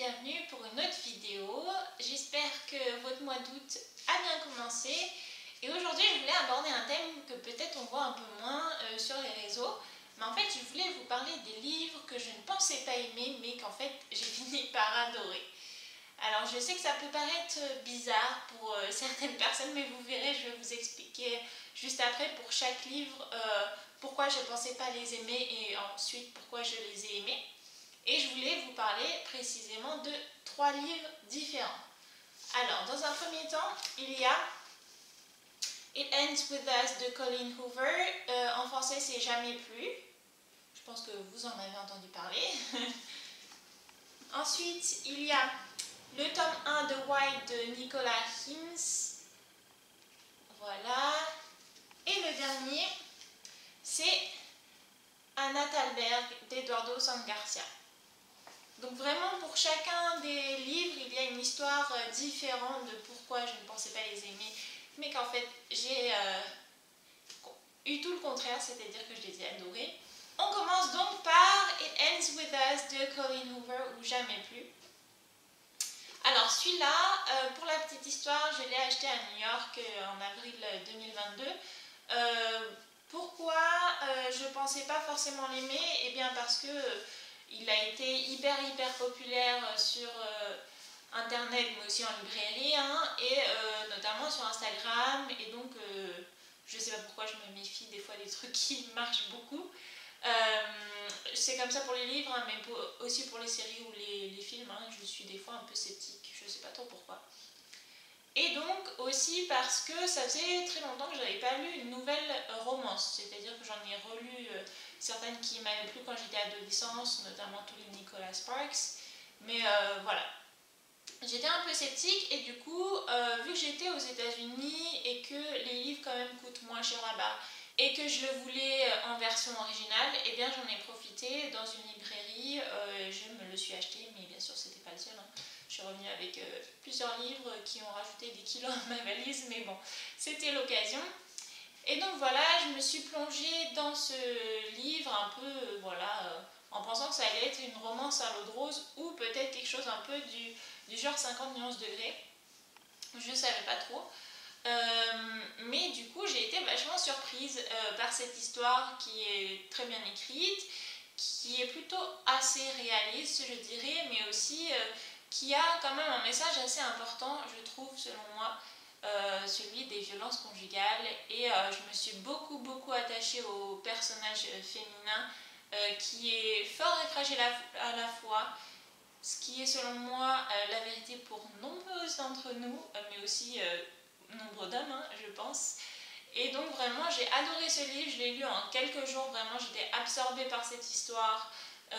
bienvenue pour une autre vidéo. J'espère que votre mois d'août a bien commencé. Et aujourd'hui, je voulais aborder un thème que peut-être on voit un peu moins sur les réseaux. Mais en fait, je voulais vous parler des livres que je ne pensais pas aimer, mais qu'en fait, j'ai fini par adorer. Alors, je sais que ça peut paraître bizarre pour certaines personnes, mais vous verrez, je vais vous expliquer juste après pour chaque livre pourquoi je ne pensais pas les aimer et ensuite pourquoi je les ai aimés. Et je voulais vous parler précisément de 3 livres différents. Alors, dans un premier temps, il y a It Ends With Us de Colleen Hoover. En français, c'est Jamais plus. Je pense que vous en avez entendu parler. Ensuite, il y a le tome 1 de White de Nicolas Himes. Voilà. Et le dernier, c'est Anna Thalberg d'Eduardo Sangarcia. Donc vraiment, pour chacun des livres, il y a une histoire différente de pourquoi je ne pensais pas les aimer, mais qu'en fait, j'ai eu tout le contraire, c'est-à-dire que je les ai adorés. On commence donc par It Ends With Us de Colleen Hoover, ou Jamais plus. Alors celui-là, pour la petite histoire, je l'ai acheté à New York en avril 2022. Pourquoi je ne pensais pas forcément l'aimer? Eh bien parce que il a été hyper populaire sur internet mais aussi en librairie et notamment sur Instagram, et donc je sais pas pourquoi je me méfie des fois des trucs qui marchent beaucoup. C'est comme ça pour les livres mais aussi pour les séries ou les films, je suis des fois un peu sceptique, je sais pas trop pourquoi. Et donc aussi parce que ça faisait très longtemps que je n'avais pas lu une nouvelle romance, c'est-à-dire que j'en ai relu certaines qui m'avaient plu quand j'étais adolescente, notamment tous les Nicholas Sparks, mais voilà. J'étais un peu sceptique et du coup, vu que j'étais aux États-Unis et que les livres quand même coûtent moins cher là-bas et que je le voulais en version originale, eh bien j'en ai profité dans une librairie, je me le suis acheté, mais bien sûr c'était pas le seul. Je suis revenue avec plusieurs livres qui ont rajouté des kilos à ma valise, mais bon, c'était l'occasion. Et donc voilà, je me suis plongée dans ce livre un peu, voilà, en pensant que ça allait être une romance à l'eau de rose ou peut-être quelque chose un peu du genre 50 nuances degrés. Je ne savais pas trop. Mais du coup, j'ai été vachement surprise par cette histoire qui est très bien écrite, qui est plutôt assez réaliste, je dirais, mais aussi qui a quand même un message assez important, je trouve, selon moi, celui des violences conjugales. Et je me suis beaucoup attachée au personnage féminin qui est fort et fragile à la fois, ce qui est selon moi la vérité pour nombreuses d'entre nous, mais aussi nombre d'hommes, je pense. Et donc vraiment j'ai adoré ce livre, je l'ai lu en quelques jours, vraiment j'étais absorbée par cette histoire,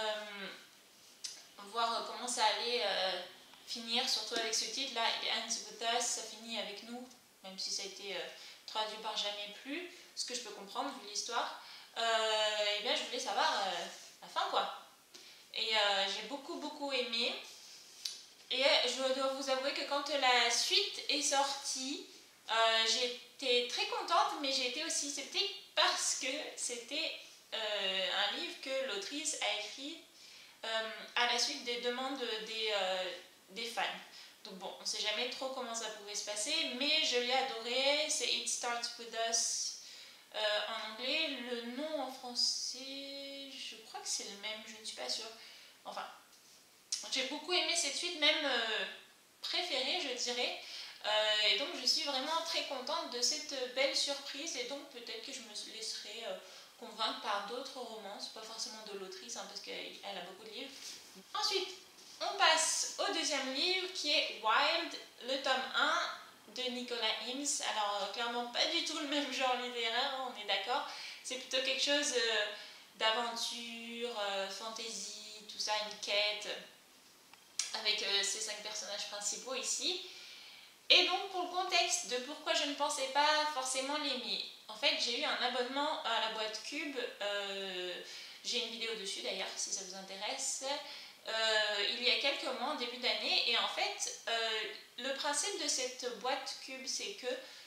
voir comment ça allait finir, surtout avec ce titre là, It Ends With Us, ça finit avec nous, même si ça a été traduit par Jamais plus, ce que je peux comprendre vu l'histoire. Et bien je voulais savoir la fin quoi. Et j'ai beaucoup aimé. Et je dois vous avouer que quand la suite est sortie, j'étais très contente, mais j'ai été aussi sceptique parce que c'était un livre que l'autrice a écrit à la suite des demandes des fans. Donc bon, on ne sait jamais trop comment ça pouvait se passer, mais je l'ai adoré. C'est It Starts With Us en anglais. Le nom en français, je crois que c'est le même, je ne suis pas sûre. Enfin, j'ai beaucoup aimé cette suite, même préférée, je dirais. Et donc je suis vraiment très contente de cette belle surprise, et donc peut-être que je me laisserai convaincre par d'autres romances, pas forcément de l'autrice parce qu'elle a beaucoup de livres. Ensuite, on passe au deuxième livre qui est Wild, le tome 1 de Nicolas Himes. Alors clairement pas du tout le même genre littéraire, on est d'accord. C'est plutôt quelque chose d'aventure, fantasy, tout ça, une quête, avec ces 5 personnages principaux ici. Et donc pour le contexte de pourquoi je ne pensais pas forcément l'aimer, en fait j'ai eu un abonnement à la boîte Cube, j'ai une vidéo dessus d'ailleurs si ça vous intéresse, il y a quelques mois en début d'année, et en fait le principe de cette boîte Cube c'est que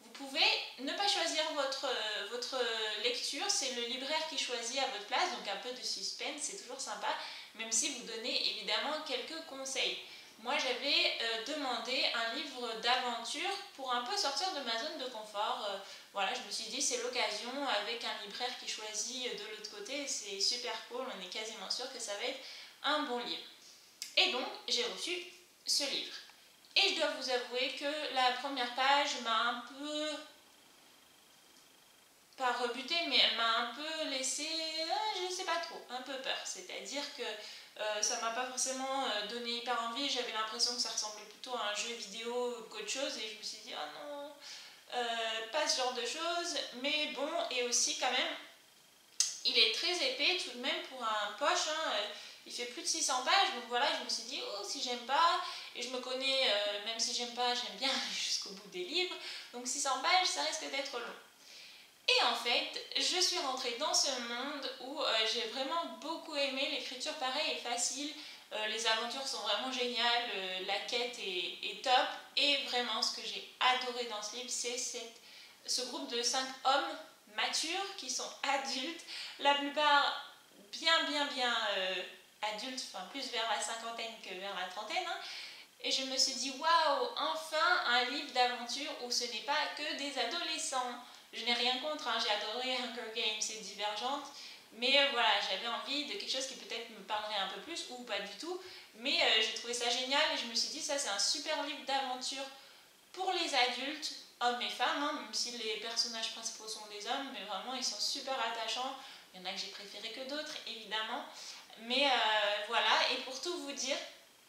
Vous pouvez ne pas choisir votre lecture, c'est le libraire qui choisit à votre place, donc un peu de suspense, c'est toujours sympa, même si vous donnez évidemment quelques conseils. Moi j'avais demandé un livre d'aventure pour un peu sortir de ma zone de confort. Voilà, je me suis dit c'est l'occasion avec un libraire qui choisit de l'autre côté, c'est super cool, on est quasiment sûr que ça va être un bon livre. Et donc j'ai reçu ce livre. Et je dois vous avouer que la première page m'a un peu, pas rebuté, mais elle m'a un peu laissé, je sais pas trop, un peu peur. C'est-à-dire que ça m'a pas forcément donné hyper envie, j'avais l'impression que ça ressemblait plutôt à un jeu vidéo qu'autre chose, et je me suis dit, oh non, pas ce genre de choses, mais bon, et aussi quand même, il est très épais tout de même pour un poche, hein, il fait plus de 600 pages, donc voilà, je me suis dit, oh, si j'aime pas, et je me connais, même si j'aime pas, j'aime bien aller jusqu'au bout des livres, donc 600 pages, ça risque d'être long. Et en fait, je suis rentrée dans ce monde où j'ai vraiment beaucoup aimé, l'écriture pareil est facile, les aventures sont vraiment géniales, la quête est top, et vraiment ce que j'ai adoré dans ce livre, c'est ce groupe de 5 hommes matures qui sont adultes, la plupart bien adultes, enfin plus vers la cinquantaine que vers la trentaine, hein. Et je me suis dit waouh, enfin un livre d'aventure où ce n'est pas que des adolescents. Je n'ai rien contre, hein, j'ai adoré Hunger Games et Divergente, mais voilà, j'avais envie de quelque chose qui peut-être me parlerait un peu plus ou pas du tout, mais j'ai trouvé ça génial et je me suis dit ça c'est un super livre d'aventure pour les adultes, hommes et femmes, hein, même si les personnages principaux sont des hommes, mais vraiment ils sont super attachants. Il y en a que j'ai préféré que d'autres, évidemment. Mais voilà, et pour tout vous dire,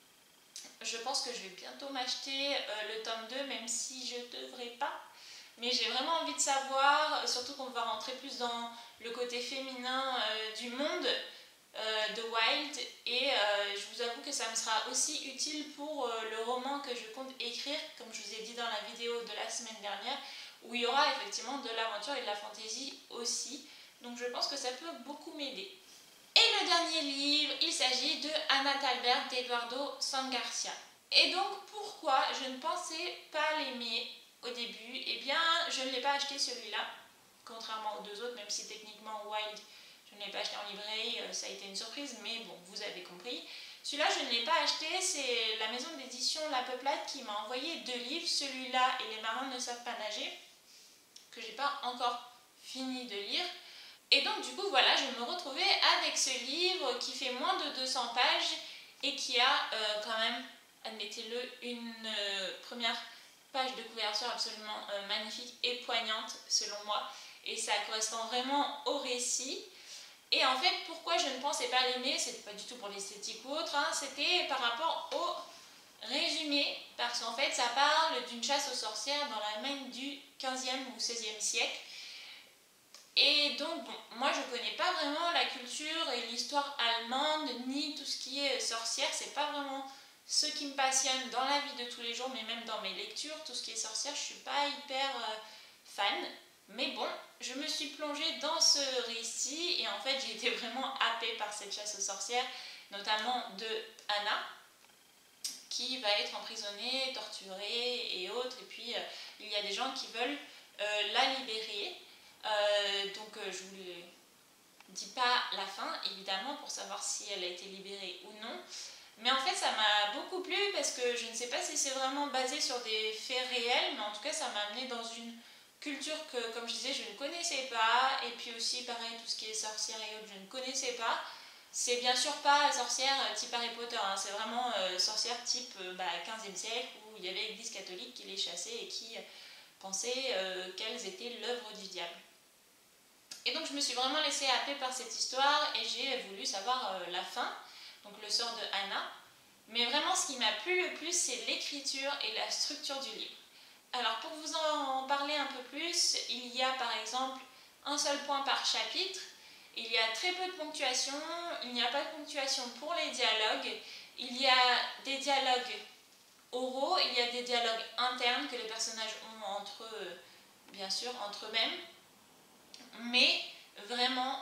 je pense que je vais bientôt m'acheter le tome 2, même si je ne devrais pas. Mais j'ai vraiment envie de savoir, surtout qu'on va rentrer plus dans le côté féminin du monde de Wild. Et je vous avoue que ça me sera aussi utile pour le roman que je compte écrire, comme je vous ai dit dans la vidéo de la semaine dernière, où il y aura effectivement de l'aventure et de la fantaisie aussi. Donc je pense que ça peut beaucoup m'aider. Et le dernier livre, il s'agit de Anna Talbert d'Eduardo Sangarcia. Et donc pourquoi je ne pensais pas l'aimer au début? Eh bien, je ne l'ai pas acheté celui-là, contrairement aux deux autres, même si techniquement Wild, je ne l'ai pas acheté en librairie, ça a été une surprise, mais bon, vous avez compris. Celui-là, je ne l'ai pas acheté, c'est la maison d'édition La Peuplade qui m'a envoyé 2 livres, celui-là et Les marins ne savent pas nager, que j'ai pas encore fini de lire. Et donc du coup voilà, je me retrouvais avec ce livre qui fait moins de 200 pages et qui a quand même, admettez-le, une première page de couverture absolument magnifique et poignante selon moi. Et ça correspond vraiment au récit. Et en fait, pourquoi je ne pensais pas l'aimer, c'était pas du tout pour l'esthétique ou autre, hein, c'était par rapport au résumé, parce qu'en fait ça parle d'une chasse aux sorcières dans la Maine du 15e ou 16e siècle. Et donc, bon, moi je connais pas vraiment la culture et l'histoire allemande, ni tout ce qui est sorcière, c'est pas vraiment ce qui me passionne dans la vie de tous les jours, mais même dans mes lectures, tout ce qui est sorcière, je suis pas hyper fan. Mais bon, je me suis plongée dans ce récit et en fait j'ai été vraiment happée par cette chasse aux sorcières, notamment de Anna, qui va être emprisonnée, torturée et autres. Et puis il y a des gens qui veulent la libérer. Je ne vous dis pas la fin évidemment pour savoir si elle a été libérée ou non, mais en fait ça m'a beaucoup plu parce que je ne sais pas si c'est vraiment basé sur des faits réels, mais en tout cas ça m'a amené dans une culture que, comme je disais, je ne connaissais pas. Et puis aussi pareil, tout ce qui est sorcière et autres, je ne connaissais pas. C'est bien sûr pas sorcière type Harry Potter, hein. C'est vraiment sorcière type 15e siècle où il y avait l'église catholique qui les chassait et qui pensaient qu'elles étaient l'œuvre du diable. Et donc je me suis vraiment laissée happer par cette histoire et j'ai voulu savoir la fin, donc le sort de Anna. Mais vraiment ce qui m'a plu le plus, c'est l'écriture et la structure du livre. Alors pour vous en parler un peu plus, il y a par exemple un seul point par chapitre, il y a très peu de ponctuation, il n'y a pas de ponctuation pour les dialogues, il y a des dialogues oraux, il y a des dialogues internes que les personnages ont entre eux, bien sûr, entre eux-mêmes. Mais vraiment,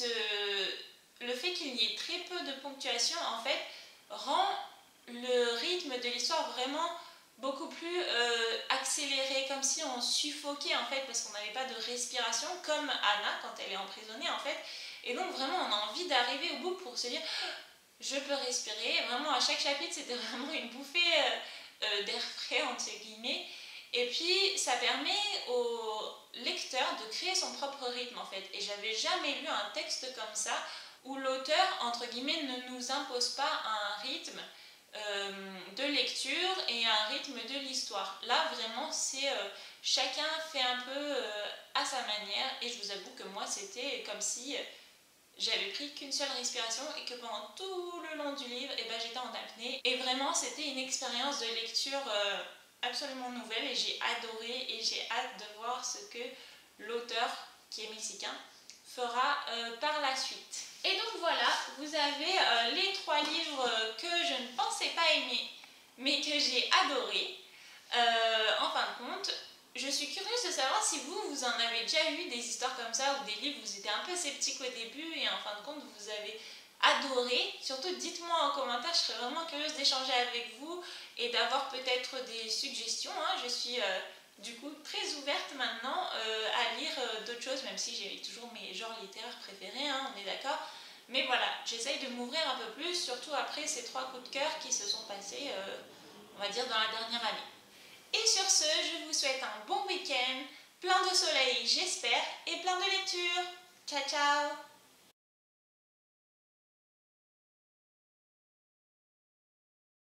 le fait qu'il y ait très peu de ponctuation, en fait, rend le rythme de l'histoire vraiment beaucoup plus accéléré, comme si on suffoquait en fait, parce qu'on n'avait pas de respiration, comme Anna quand elle est emprisonnée en fait. Et donc vraiment on a envie d'arriver au bout pour se dire je peux respirer. Vraiment à chaque chapitre c'était vraiment une bouffée d'air frais entre guillemets. Et puis ça permet au lecteur de créer son propre rythme en fait. Et j'avais jamais lu un texte comme ça où l'auteur entre guillemets ne nous impose pas un rythme de lecture et un rythme de l'histoire. Là vraiment c'est chacun fait un peu à sa manière, et je vous avoue que moi c'était comme si j'avais pris qu'une seule respiration et que pendant tout le long du livre j'étais en apnée, et vraiment c'était une expérience de lecture absolument nouvelle, et j'ai adoré, et j'ai hâte de voir ce que l'auteur, qui est mexicain, fera par la suite. Et donc voilà, vous avez les 3 livres que je ne pensais pas aimer mais que j'ai adoré. En fin de compte, je suis curieuse de savoir si vous en avez déjà eu des histoires comme ça, ou des livres où vous étiez un peu sceptique au début et en fin de compte vous avez adoré. Surtout dites-moi en commentaire, je serais vraiment curieuse d'échanger avec vous et d'avoir peut-être des suggestions. Je suis du coup très ouverte maintenant à lire d'autres choses, même si j'ai toujours mes genres littéraires préférés, on est d'accord. Mais voilà, j'essaye de m'ouvrir un peu plus, surtout après ces 3 coups de cœur qui se sont passés, on va dire, dans la dernière année. Et sur ce, je vous souhaite un bon week-end, plein de soleil j'espère, et plein de lectures. Ciao ciao!